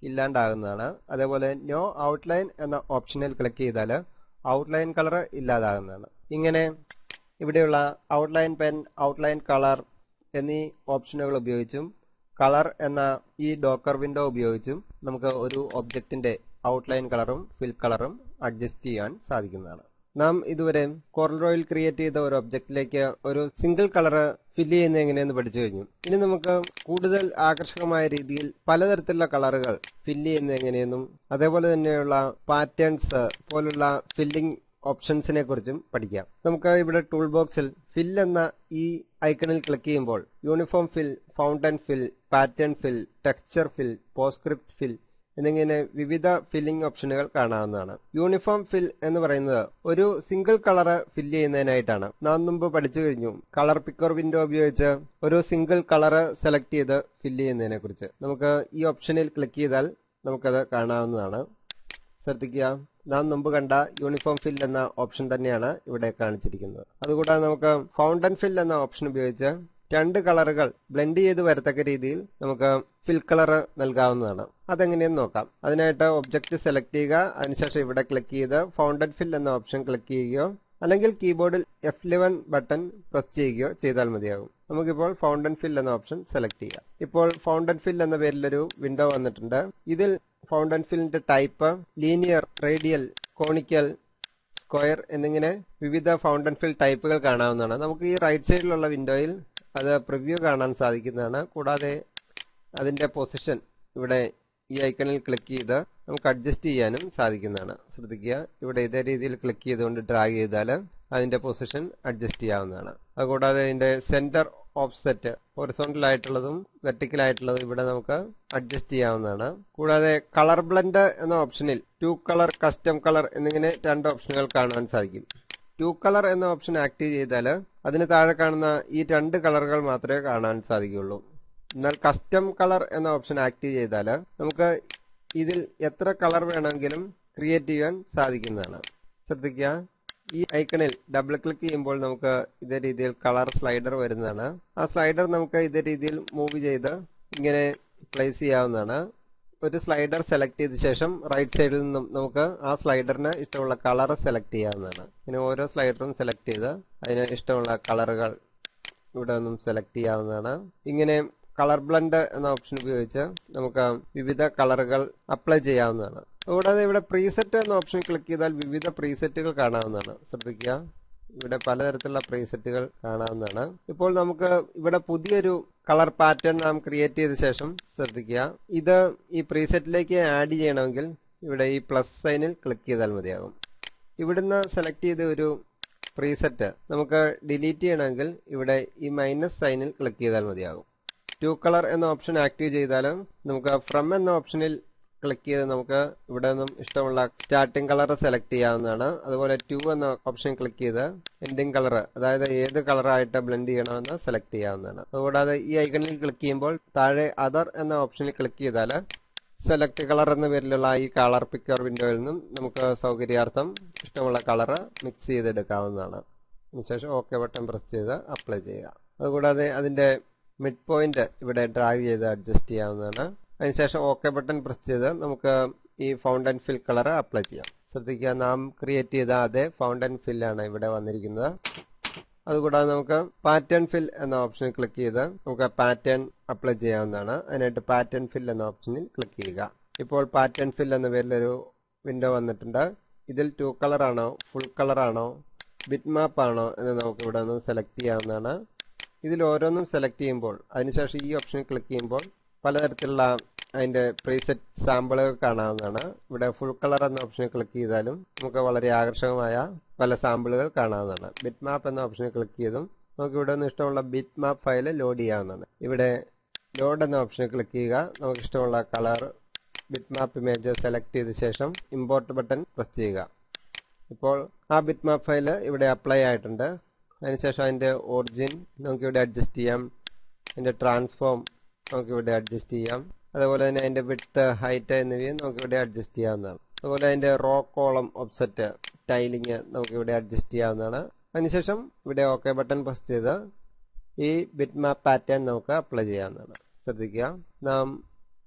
ഇല്ലാണ്ടാകുന്നതാണ്. അതേപോലെ നോ ഔട്ട്ലൈൻ എന്ന ഓപ്ഷനിൽ ക്ലിക്ക് ചെയ്താൽ ഔട്ട്ലൈൻ കളർ ഇല്ലാതാകുന്നതാണ്. ഇങ്ങനെ ഇവിടെയുള്ള ഔട്ട്ലൈൻ പെൻ, ഔട്ട്ലൈൻ കളർ എന്നീ ഓപ്ഷനുകൾ ഉപയോഗിച്ചും കളർ എന്ന ഈ ഡോക്കർ വിൻഡോ ഉപയോഗിച്ചും നമുക്ക് ഒരു ഒബ്ജക്റ്റിന്റെ ഔട്ട്ലൈൻ കളറും ഫിൽ കളറും അഡ്ജസ്റ്റ് ചെയ്യാൻ സാധിക്കുന്നതാണ്. നാം ഇതുവരെ കോർൽഡ്രോയിൽ ക്രിയേറ്റ് ചെയ്ത ഒരു ഒബ്ജക്റ്റിലേക്ക് ഒരു സിംഗിൾ കളർ ഫില്ല് ചെയ്യുന്നത് എങ്ങനെയെന്ന് പഠിച്ചു കഴിഞ്ഞു. ഇനി നമുക്ക് കൂടുതൽ ആകർഷകമായ രീതിയിൽ പലതരത്തിലുള്ള കളറുകൾ ഫില്ല് ചെയ്യുന്നത് എങ്ങനെയെന്നും അതേപോലെ തന്നെയുള്ള പാറ്റേൺസ് പോലുള്ള ഫില്ലിംഗ് ഓപ്ഷൻസിനെ കുറിച്ചും പഠിക്കാം. നമുക്ക് ഇവിടെ ടൂൾ ബോക്സിൽ ഫിൽ എന്ന ഈ ഐക്കണിൽ ക്ലിക്ക് ചെയ്യുമ്പോൾ uniform fill, fountain fill, pattern fill, texture fill, PostScript fill എന്നിങ്ങനെ വിവിധ ഫില്ലിംഗ് ഓപ്ഷനുകൾ കാണാവുന്നതാണ്. യൂണിഫോം ഫിൽ എന്ന് പറയുന്നത് ഒരു സിംഗിൾ കളർ ഫില്ല് ചെയ്യുന്നതിനായിട്ടാണ്. നാം മുമ്പ് പഠിച്ചു കഴിഞ്ഞു കളർ പിക്കർ വിൻഡോ ഉപയോഗിച്ച് ഒരു സിംഗിൾ കളർ സെലക്ട് ചെയ്ത് ഫില്ല് ചെയ്യുന്നതിനെ കുറിച്ച്. നമുക്ക് ഈ ഓപ്ഷനിൽ ക്ലിക്ക് ചെയ്താൽ നമുക്കത് കാണാവുന്നതാണ്. ശ്രദ്ധിക്കുക, നാം മുമ്പ് കണ്ട യൂണിഫോം ഫിൽ എന്ന ഓപ്ഷൻ തന്നെയാണ് ഇവിടെ കാണിച്ചിരിക്കുന്നത്. അതുകൂടാതെ നമുക്ക് ഫൗണ്ടൻ ഫിൽ എന്ന ഓപ്ഷൻ ഉപയോഗിച്ച് രണ്ട് കളറുകൾ ബ്ലെൻഡ് ചെയ്ത് വരത്തക്ക രീതിയിൽ നമുക്ക് ഫിൽ കളർ നൽകാവുന്നതാണ്. അതെങ്ങനെയെന്ന് നോക്കാം. അതിനായിട്ട് ഒബ്ജക്റ്റ് സെലക്ട് ചെയ്യുക, അതിനുശേഷം ഇവിടെ ക്ലിക്ക് ചെയ്ത് ഫൗണ്ടൻ ഫിൽ എന്ന ഓപ്ഷൻ ക്ലിക്ക് ചെയ്യുകയോ അല്ലെങ്കിൽ കീബോർഡിൽ F11 ബട്ടൺ പ്രസ് ചെയ്യുകയോ ചെയ്താൽ മതിയാകും. നമുക്കിപ്പോൾ ഫൗണ്ടൻ ഫിൽ എന്ന ഓപ്ഷൻ സെലക്ട് ചെയ്യാം. ഇപ്പോൾ ഫൗണ്ടൻ ഫിൽ എന്ന പേരിലൊരു വിൻഡോ വന്നിട്ടുണ്ട്. ഇതിൽ ഫൗണ്ടൻ ഫില്ലിന്റെ type linear, radial, conical, square എന്നിങ്ങനെ വിവിധ ഫൗണ്ടൻ ഫിൽ ടൈപ്പുകൾ കാണാവുന്നതാണ്. നമുക്ക് ഈ റൈറ്റ് സൈഡിലുള്ള വിൻഡോയിൽ അത് പ്രിവ്യൂ കാണാൻ സാധിക്കുന്നതാണ്. കൂടാതെ അതിന്റെ പൊസിഷൻ ഇവിടെ ഈ ഐക്കണിൽ ക്ലിക്ക് ചെയ്ത് നമുക്ക് അഡ്ജസ്റ്റ് ചെയ്യാനും സാധിക്കുന്നതാണ്. ശ്രദ്ധിക്കുക, ഇവിടെ ഇതേ രീതിയിൽ ക്ലിക്ക് ചെയ്തുകൊണ്ട് ഡ്രാഗ് ചെയ്താൽ അതിന്റെ പൊസിഷൻ അഡ്ജസ്റ്റ് ചെയ്യാവുന്നതാണ്. അതുകൂടാതെ അതിന്റെ സെന്റർ ഓഫ്സെറ്റ് ഹൊറിസോണ്ടൽ ആയിട്ടുള്ളതും വെർട്ടിക്കൽ ആയിട്ടുള്ളതും ഇവിടെ നമുക്ക് അഡ്ജസ്റ്റ് ചെയ്യാവുന്നതാണ്. കൂടാതെ കളർ ബ്ലെൻഡ് എന്ന ഓപ്ഷനിൽ ടു കളർ, കസ്റ്റം കളർ എന്നിങ്ങനെ രണ്ട് ഓപ്ഷനുകൾ കാണാൻ സാധിക്കും. ടു കളർ എന്ന ഓപ്ഷൻ ആക്റ്റീവ് ചെയ്താൽ അതിന് താഴെ കാണുന്ന ഈ രണ്ട് കളറുകൾ മാത്രമേ കാണാൻ സാധിക്കുകയുള്ളൂ. എന്നാൽ കസ്റ്റം കളർ എന്ന ഓപ്ഷൻ ആക്റ്റീവ് ചെയ്താൽ നമുക്ക് ഇതിൽ എത്ര കളർ വേണമെങ്കിലും ക്രിയേറ്റ് ചെയ്യാൻ സാധിക്കുന്നതാണ്. ശ്രദ്ധിക്കുക, ഈ ഐക്കണിൽ ഡബിൾ ക്ലിക്ക് ചെയ്യുമ്പോൾ നമുക്ക് ഇതേ രീതിയിൽ കളർ സ്ലൈഡർ വരുന്നതാണ്. ആ സ്ലൈഡർ നമുക്ക് ഇതേ രീതിയിൽ മൂവ് ചെയ്ത് ഇങ്ങനെ പ്ലേസ് ചെയ്യാവുന്നതാണ്. ഒരു സ്ലൈഡർ സെലക്ട് ചെയ്ത ശേഷം റൈറ്റ് സൈഡിൽ നിന്നും നമുക്ക് ആ സ്ലൈഡറിന് ഇഷ്ടമുള്ള കളർ സെലക്ട് ചെയ്യാവുന്നതാണ്. ഇങ്ങനെ ഓരോ സ്ലൈഡറും സെലക്ട് ചെയ്ത് അതിന് ഇഷ്ടമുള്ള കളറുകൾ ഇവിടെ നിന്നും സെലക്ട് ചെയ്യാവുന്നതാണ്. ഇങ്ങനെ കളർ ബ്ലെൻഡ് എന്ന ഓപ്ഷൻ ഉപയോഗിച്ച് നമുക്ക് വിവിധ കളറുകൾ അപ്ലൈ ചെയ്യാവുന്നതാണ്. കൂടാതെ ഇവിടെ പ്രീസെറ്റ് എന്ന ഓപ്ഷൻ ക്ലിക്ക് ചെയ്താൽ വിവിധ പ്രീസെറ്റുകൾ കാണാവുന്നതാണ്. ശ്രദ്ധിക്കുക, ഇവിടെ പലതരത്തിലുള്ള പ്രീസെറ്റുകൾ കാണാവുന്നതാണ്. ഇപ്പോൾ നമുക്ക് ഇവിടെ പുതിയൊരു കളർ പാറ്റേൺ നാം ക്രിയേറ്റ് ചെയ്ത ശേഷം ശ്രദ്ധിക്കുക, ഇത് ഈ പ്രീസെറ്റിലേക്ക് ആഡ് ചെയ്യണമെങ്കിൽ ഇവിടെ ഈ പ്ലസ് സൈനിൽ ക്ലിക്ക് ചെയ്താൽ മതിയാകും. ഇവിടുന്ന് സെലക്ട് ചെയ്ത ഒരു പ്രീസെറ്റ് നമുക്ക് ഡിലീറ്റ് ചെയ്യണമെങ്കിൽ ഇവിടെ ഈ മൈനസ് സൈനിൽ ക്ലിക്ക് ചെയ്താൽ മതിയാകും. ടു കളർ എന്ന ഓപ്ഷൻ ആക്റ്റീവ് ചെയ്താലും നമുക്ക് ഫ്രം എന്ന ഓപ്ഷനിൽ ക്ലിക്ക് ചെയ്ത് നമുക്ക് ഇവിടെ നിന്നും ഇഷ്ടമുള്ള സ്റ്റാർട്ടിംഗ് കളർ സെലക്ട് ചെയ്യാവുന്നതാണ്. അതുപോലെ ടു എന്ന ഓപ്ഷൻ ക്ലിക്ക് ചെയ്ത് എൻഡിങ് കളർ, അതായത് ഏത് കളറായിട്ട് ബ്ലെൻഡ് ചെയ്യണമെന്ന് സെലക്ട് ചെയ്യാവുന്നതാണ്. അതുകൂടാതെ ഈ ഐക്കണിൽ ക്ലിക്ക് ചെയ്യുമ്പോൾ താഴെ അതർ എന്ന ഓപ്ഷനിൽ ക്ലിക്ക് ചെയ്താൽ സെലക്ട് കളർ എന്ന പേരിലുള്ള ഈ കളർ പിക്കർ വിൻഡോയിൽ നിന്നും നമുക്ക് സൗകര്യാർത്ഥം ഇഷ്ടമുള്ള കളർ മിക്സ് ചെയ്തെടുക്കാവുന്നതാണ്. അതിനുശേഷം ഓക്കെ ബട്ടൺ പ്രസ് ചെയ്ത് അപ്ലൈ ചെയ്യുക. അതുകൂടാതെ അതിന്റെ മിഡ് പോയിന്റ് ഇവിടെ ഡ്രാഗ് ചെയ്ത് അഡ്ജസ്റ്റ് ചെയ്യാവുന്നതാണ്. അതിനുശേഷം ഓക്കെ ബട്ടൺ പ്രസ് ചെയ്ത് നമുക്ക് ഈ ഫൗണ്ടൻ ഫിൽ കളർ അപ്ലൈ ചെയ്യാം. ശ്രദ്ധിക്കുക, നാം ക്രിയേറ്റ് ചെയ്ത അതേ ഫൗണ്ടൻ ഫില്ലാണ് ഇവിടെ വന്നിരിക്കുന്നത്. അതുകൂടാതെ നമുക്ക് പാറ്റേൺ ഫിൽ എന്ന ഓപ്ഷനിൽ ക്ലിക്ക് ചെയ്ത് നമുക്ക് പാറ്റേൺ അപ്ലൈ ചെയ്യാവുന്നതാണ്. അതിനായിട്ട് പാറ്റേൺ ഫിൽ എന്ന ഓപ്ഷനിൽ ക്ലിക്ക് ചെയ്യുക. ഇപ്പോൾ പാറ്റേൺ ഫിൽ എന്ന പേരിലൊരു വിൻഡോ വന്നിട്ടുണ്ട്. ഇതിൽ ടു കളർ ആണോ, ഫുൾ കളർ ആണോ, ബിറ്റ് മാപ്പ് ആണോ എന്ന് നമുക്ക് ഇവിടെ നിന്ന് സെലക്ട് ചെയ്യാവുന്നതാണ്. ഇതിൽ ഓരോന്നും സെലക്ട് ചെയ്യുമ്പോൾ അതിനുശേഷം ഈ ഓപ്ഷനിൽ ക്ലിക്ക് ചെയ്യുമ്പോൾ പലതരത്തിലുള്ള അതിന്റെ പ്രീസെറ്റ് സാമ്പിളുകൾ കാണാവുന്നതാണ്. ഇവിടെ ഫുൾ കളർ എന്ന ഓപ്ഷനിൽ ക്ലിക്ക് ചെയ്താലും നമുക്ക് വളരെ ആകർഷകമായ പല സാമ്പിളുകൾ കാണാവുന്നതാണ്. ബിറ്റ് മാപ്പ് എന്ന ഓപ്ഷനിൽ ക്ലിക്ക് ചെയ്തും നമുക്ക് ഇവിടെ നിന്ന് ഇഷ്ടമുള്ള ബിറ്റ് മാപ്പ് ഫയൽ ലോഡ് ചെയ്യാവുന്നതാണ്. ഇവിടെ ലോഡ് എന്ന ഓപ്ഷനിൽ ക്ലിക്ക് ചെയ്യുക. നമുക്ക് ഇഷ്ടമുള്ള colour bit map image select ചെയ്ത ശേഷം ഇമ്പോർട്ട് ബട്ടൺ പ്രസ് ചെയ്യുക. ഇപ്പോൾ ആ ബിറ്റ് മാപ്പ് ഫയൽ ഇവിടെ അപ്ലൈ ആയിട്ടുണ്ട്. അതിനുശേഷം അതിന്റെ ഒറിജിൻ നമുക്കിവിടെ അഡ്ജസ്റ്റ് ചെയ്യാം. അതിന്റെ ട്രാൻസ്ഫോം നമുക്കിവിടെ അഡ്ജസ്റ്റ് ചെയ്യാം. അതുപോലെ തന്നെ അതിന്റെ വിഡ്ത്ത്, ഹൈറ്റ് എന്നിവയും നമുക്കിവിടെ അഡ്ജസ്റ്റ് ചെയ്യാവുന്നതാണ്. അതുപോലെ അതിന്റെ റോ, കോളം, ഓഫ്സെറ്റ്, ടൈലിംഗ് നമുക്കിവിടെ അഡ്ജസ്റ്റ് ചെയ്യാവുന്നതാണ്. അതിനുശേഷം ഇവിടെ ഓക്കെ ബട്ടൺ പ്രസ് ചെയ്ത് ഈ ബിറ്റ് മാപ്പ് പാറ്റേൺ നമുക്ക് അപ്ലൈ ചെയ്യാവുന്നതാണ്. ശ്രദ്ധിക്കുക, നാം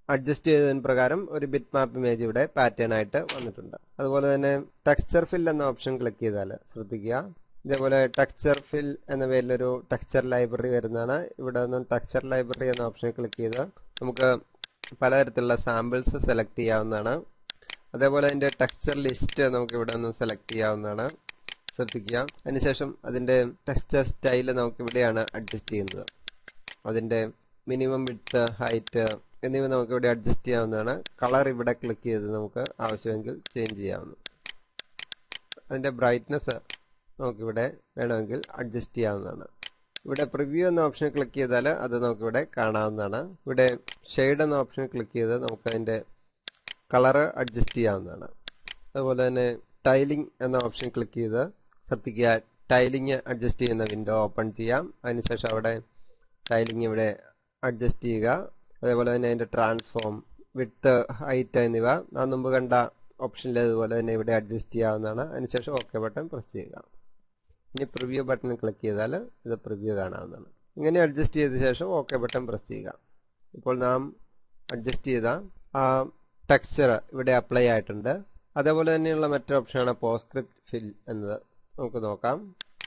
അഡ്ജസ്റ്റ് ചെയ്തതിന് പ്രകാരം ഒരു ബിറ്റ് മാപ്പ് ഇമേജ് ഇവിടെ പാറ്റേൺ ആയിട്ട് വന്നിട്ടുണ്ട്. അതുപോലെ തന്നെ ടെക്സ്ചർ ഫിൽ എന്ന ഓപ്ഷൻ ക്ലിക്ക് ചെയ്താൽ ശ്രദ്ധിക്കുക, ഇതേപോലെ ടെക്സ്ചർ ഫിൽ എന്ന പേരിലൊരു ടെക്സ്ചർ ലൈബ്രറി വരുന്നതാണ്. ഇവിടെ നിന്നും ടെക്സ്ചർ ലൈബ്രറി എന്ന ഓപ്ഷൻ ക്ലിക്ക് ചെയ്ത് നമുക്ക് പലതരത്തിലുള്ള സാമ്പിൾസ് സെലക്ട് ചെയ്യാവുന്നതാണ്. അതേപോലെ അതിന്റെ ടെക്സ്ചർ ലിസ്റ്റ് നമുക്ക് ഇവിടെ നിന്ന് സെലക്ട് ചെയ്യാവുന്നതാണ്. ശ്രദ്ധിക്കുക, അതിനുശേഷം അതിന്റെ ടെക്സ്ചർ സ്റ്റൈൽ നമുക്ക് ഇവിടെയാണ് അഡ്ജസ്റ്റ് ചെയ്യുന്നത്. അതിന്റെ മിനിമം വിഡ്ത്ത്, ഹൈറ്റ് എന്നിവ നമുക്ക് ഇവിടെ അഡ്ജസ്റ്റ് ചെയ്യാവുന്നതാണ്. കളർ ഇവിടെ ക്ലിക്ക് ചെയ്ത് നമുക്ക് ആവശ്യമെങ്കിൽ ചേഞ്ച് ചെയ്യാവുന്നു. അതിന്റെ ബ്രൈറ്റ്നസ് നമുക്കിവിടെ വേണമെങ്കിൽ അഡ്ജസ്റ്റ് ചെയ്യാവുന്നതാണ്. ഇവിടെ പ്രിവ്യൂ എന്ന ഓപ്ഷൻ ക്ലിക്ക് ചെയ്താൽ അത് നമുക്കിവിടെ കാണാവുന്നതാണ്. ഇവിടെ ഷെയ്ഡ് എന്ന ഓപ്ഷൻ ക്ലിക്ക് ചെയ്ത് നമുക്ക് അതിന്റെ കളർ അഡ്ജസ്റ്റ് ചെയ്യാവുന്നതാണ്. അതുപോലെ തന്നെ ടൈലിംഗ് എന്ന ഓപ്ഷൻ ക്ലിക്ക് ചെയ്ത് ശ്രദ്ധിക്കുക, ടൈലിംഗ് അഡ്ജസ്റ്റ് ചെയ്യുന്ന വിൻഡോ ഓപ്പൺ ചെയ്യാം. അതിനുശേഷം അവിടെ ടൈലിംഗ് ഇവിടെ അഡ്ജസ്റ്റ് ചെയ്യുക. അതേപോലെ തന്നെ അതിന്റെ ട്രാൻസ്ഫോം, വിഡ്ത്ത്, ഹൈറ്റ് എന്നിവ നാം മുമ്പ് കണ്ട ഓപ്ഷനിലേതുപോലെ തന്നെ ഇവിടെ അഡ്ജസ്റ്റ് ചെയ്യാവുന്നതാണ്. അതിനുശേഷം ഓക്കെ ബട്ടൺ പ്രസ് ചെയ്യുക. ഇനി പ്രിവ്യൂ ബട്ടൺ ക്ലിക്ക് ചെയ്താൽ ഇത് പ്രിവ്യൂ കാണാവുന്നതാണ്. ഇങ്ങനെ അഡ്ജസ്റ്റ് ചെയ്ത ശേഷം ഓക്കെ ബട്ടൺ പ്രസ് ചെയ്യുക. ഇപ്പോൾ നാം അഡ്ജസ്റ്റ് ചെയ്ത ആ ടെക്സ്ചർ ഇവിടെ അപ്ലൈ ആയിട്ടുണ്ട്. അതേപോലെ തന്നെയുള്ള മറ്റൊരു ഓപ്ഷനാണ് പോസ്റ്റ്സ്ക്രിപ്റ്റ് ഫിൽ എന്നത്. നമുക്ക് നോക്കാം.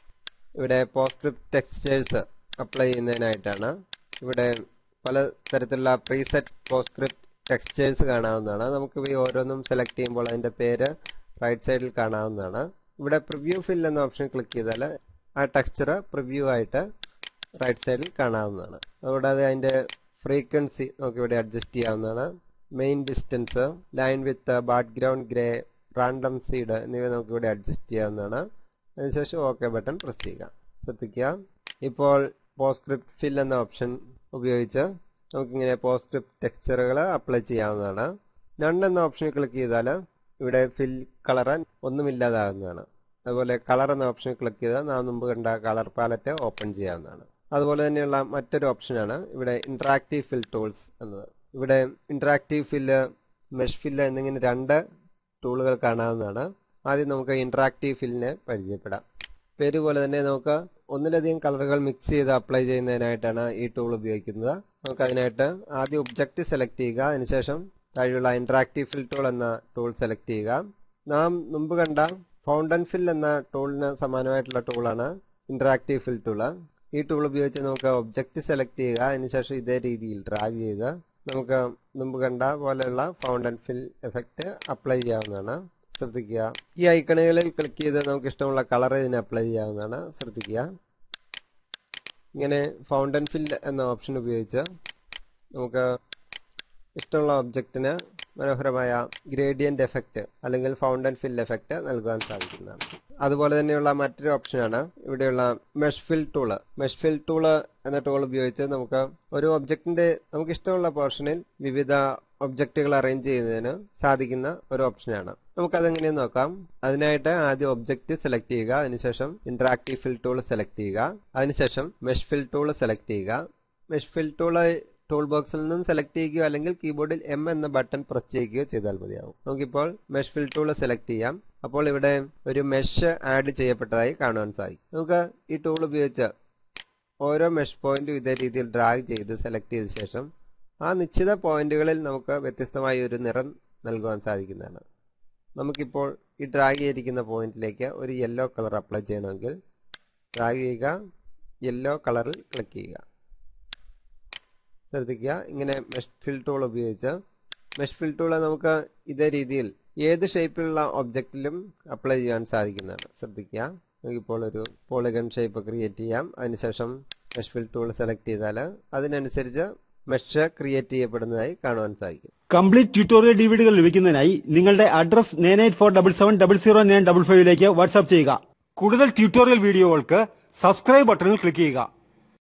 ഇവിടെ പോസ്റ്റ്സ്ക്രിപ്റ്റ് ടെക്സ്ചേഴ്സ് അപ്ലൈ ചെയ്യുന്നതിനായിട്ടാണ്. ഇവിടെ പല തരത്തിലുള്ള പ്രീസെറ്റ് പോസ്റ്റ്സ്ക്രിപ്റ്റ് ടെക്സ്ചേഴ്സ് കാണാവുന്നതാണ്. നമുക്ക് ഈ ഓരോന്നും സെലക്ട് ചെയ്യുമ്പോൾ അതിന്റെ പേര് റൈറ്റ് സൈഡിൽ കാണാവുന്നതാണ്. ഇവിടെ പ്രിവ്യൂ ഫിൽ എന്ന ഓപ്ഷൻ ക്ലിക്ക് ചെയ്താൽ ആ ടെക്സ്ചർ പ്രിവ്യൂ ആയിട്ട് റൈറ്റ് സൈഡിൽ കാണാവുന്നതാണ്. അതുകൂടാതെ അതിന്റെ ഫ്രീക്വൻസി നമുക്ക് ഇവിടെ അഡ്ജസ്റ്റ് ചെയ്യാവുന്നതാണ്. Main distance, line width, background grey, random seed എന്നിവ നമുക്ക് ഇവിടെ അഡ്ജസ്റ്റ് ചെയ്യാവുന്നതാണ്. അതിനുശേഷം ഓക്കെ ബട്ടൺ പ്രസ് ചെയ്യുക. ശ്രദ്ധിക്കുക, ഇപ്പോൾ പോസ്റ്റ്സ്ക്രിപ്റ്റ് ഫിൽ എന്ന ഓപ്ഷൻ ഉപയോഗിച്ച് നമുക്കിങ്ങനെ പോസ്റ്റ്സ്ക്രിപ്റ്റ് ടെക്സ്ചറുകൾ അപ്ലൈ ചെയ്യാവുന്നതാണ്. നൺ എന്ന ഓപ്ഷൻ ക്ലിക്ക് ചെയ്താൽ ഇവിടെ ഫിൽ കളർ ഒന്നുമില്ലാതാകുന്നതാണ്. അതുപോലെ കളർ എന്ന ഓപ്ഷൻ ക്ലിക്ക് ചെയ്താൽ നാം മുമ്പ് കണ്ട കളർ പാലറ്റ് ഓപ്പൺ ചെയ്യാവുന്നതാണ്. അതുപോലെ തന്നെയുള്ള മറ്റൊരു ഓപ്ഷനാണ് ഇവിടെ ഇന്ററാക്റ്റീവ് ഫിൽ ടൂൾസ് എന്നത്. ഇവിടെ ഇന്ററാക്റ്റീവ് ഫില്ല്, മെഷ് ഫില്ല് എന്നിങ്ങനെ രണ്ട് ടൂളുകൾ കാണാവുന്നതാണ്. ആദ്യം നമുക്ക് ഇന്ററാക്റ്റീവ് ഫില്ലിനെ പരിചയപ്പെടാം. പേര് പോലെ തന്നെ നമുക്ക് ഒന്നിലധികം കളറുകൾ മിക്സ് ചെയ്ത് അപ്ലൈ ചെയ്യുന്നതിനായിട്ടാണ് ഈ ടൂൾ ഉപയോഗിക്കുന്നത്. നമുക്ക് അതിനായിട്ട് ആദ്യം ഒബ്ജക്റ്റ് സെലക്ട് ചെയ്യുക. അതിനുശേഷം താഴെയുള്ള ഇന്ററാക്റ്റീവ് ഫിൽ ടൂൾ എന്ന ടൂൾ സെലക്ട് ചെയ്യുക. നാം മുമ്പ് കണ്ട ഫൗണ്ടൻ ഫിൽ എന്ന ടൂളിന് സമാനമായിട്ടുള്ള ടൂളാണ് ഇന്ററാക്റ്റീവ് ഫിൽ ടൂള്. ഈ ടൂൾ ഉപയോഗിച്ച് നമുക്ക് ഒബ്ജക്റ്റ് സെലക്ട് ചെയ്യുക. അതിനുശേഷം ഇതേ രീതിയിൽ ഡ്രാഗ് ചെയ്ത് നമുക്ക് മുമ്പ് കണ്ട പോലെയുള്ള ഫൗണ്ടൻ ഫിൽ എഫക്റ്റ് അപ്ലൈ ചെയ്യാവുന്നതാണ്. ശ്രദ്ധിക്കുക, ഈ ഐക്കണുകളിൽ ക്ലിക്ക് ചെയ്ത് നമുക്ക് ഇഷ്ടമുള്ള കളർ ഇതിന് അപ്ലൈ ചെയ്യാവുന്നതാണ്. ശ്രദ്ധിക്കുക, ഇങ്ങനെ ഫൗണ്ടൻ ഫിൽ എന്ന ഓപ്ഷൻ ഉപയോഗിച്ച് നമുക്ക് ഇഷ്ടമുള്ള ഒബ്ജക്റ്റിന് മനോഹരമായ ഗ്രേഡിയന്റ് എഫക്റ്റ് അല്ലെങ്കിൽ ഫൗണ്ടൻ ഫിൽ എഫക്റ്റ് നൽകാൻ സാധിക്കുന്നതാണ്. അതുപോലെ തന്നെയുള്ള മറ്റൊരു ഓപ്ഷനാണ് ഇവിടെയുള്ള mesh fill tool. Mesh fill tool എന്ന ടൂൾ ഉപയോഗിച്ച് നമുക്ക് ഒരു ഒബ്ജക്റ്റിന്റെ നമുക്ക് ഇഷ്ടമുള്ള പോർഷനിൽ വിവിധ ഒബ്ജക്റ്റുകൾ അറേഞ്ച് ചെയ്യുന്നതിന് സാധിക്കുന്ന ഒരു ഓപ്ഷനാണ്. നമുക്കതെങ്ങനെയെന്ന് നോക്കാം. അതിനായിട്ട് ആദ്യം ഒബ്ജക്റ്റ് സെലക്ട് ചെയ്യുക. അതിനുശേഷം ഇന്ററാക്റ്റീവ് ഫിൽ ടൂൾ സെലക്ട് ചെയ്യുക. അതിനുശേഷം മെഷ് ഫിൽ ടൂൾ സെലക്ട് ചെയ്യുക. മെഷ് ഫിൽ ടൂള് ടൂൾ ബോക്സിൽ നിന്നും സെലക്ട് ചെയ്യുകയോ അല്ലെങ്കിൽ കീബോർഡിൽ M എന്ന ബട്ടൺ പ്രസ് ചെയ്യുകയോ ചെയ്താൽ മതിയാവും. നമുക്കിപ്പോൾ മെഷ് ഫിൽ ടൂൾ സെലക്ട് ചെയ്യാം. അപ്പോൾ ഇവിടെ ഒരു മെഷ് ആഡ് ചെയ്യപ്പെട്ടതായി കാണുവാൻ സാധിക്കും. നമുക്ക് ഈ ടൂൾ ഉപയോഗിച്ച് ഓരോ മെഷ് പോയിന്റും ഇതേ രീതിയിൽ ഡ്രാഗ് ചെയ്ത് സെലക്ട് ചെയ്ത ശേഷം ആ നിശ്ചിത പോയിന്റുകളിൽ നമുക്ക് വ്യത്യസ്തമായ ഒരു നിറം നൽകുവാൻ സാധിക്കുന്നതാണ്. നമുക്കിപ്പോൾ ഈ ഡ്രാഗ് ചെയ്തിരിക്കുന്ന പോയിന്റിലേക്ക് ഒരു യെല്ലോ കളർ അപ്ലൈ ചെയ്യണമെങ്കിൽ ഡ്രാഗ് ചെയ്യുക, യെല്ലോ കളറിൽ ക്ലിക്ക് ചെയ്യുക. ശ്രദ്ധിക്കുക, ഇങ്ങനെ മെഷ് ഫിൽ ടൂൾ ഉപയോഗിച്ച് മെഷ് ഫിൽ ടൂൾ നമുക്ക് ഇതേ രീതിയിൽ ഏത് ഷേപ്പിലുള്ള ഒബ്ജക്റ്റിലും അപ്ലൈ ചെയ്യാൻ സാധിക്കുന്നതാണ്. ശ്രദ്ധിക്കുക, നമുക്കിപ്പോൾ ഒരു പോളിഗൺ ഷേപ്പ് ക്രിയേറ്റ് ചെയ്യാം. അതിനുശേഷം മെഷ് ഫിൽ ടൂൾ സെലക്ട് ചെയ്താൽ അതിനനുസരിച്ച് മെഷ് ക്രിയേറ്റ് ചെയ്യപ്പെടുന്നതായി കാണുവാൻ സാധിക്കും. കംപ്ലീറ്റ് ട്യൂട്ടോറിയൽ ഡിവിഡികൾ ലഭിക്കുന്നതിനായി നിങ്ങളുടെ അഡ്രസ് 9847700955 വാട്സ്ആപ്പ് ചെയ്യുക. കൂടുതൽ ട്യൂട്ടോറിയൽ വീഡിയോകൾക്ക് സബ്സ്ക്രൈബ് ബട്ടണിൽ ക്ലിക്ക് ചെയ്യുക.